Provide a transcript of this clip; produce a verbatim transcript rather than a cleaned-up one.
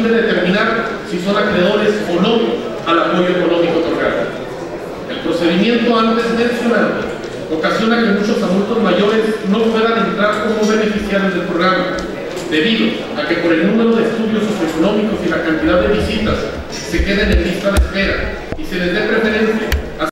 fin de determinar si son acreedores o no al apoyo económico otorgado. El procedimiento antes mencionado ocasiona que muchos adultos mayores no puedan entrar como beneficiarios del programa, debido a que por el número de estudios socioeconómicos y la cantidad de visitas se queden en lista de espera y se les dé preferencia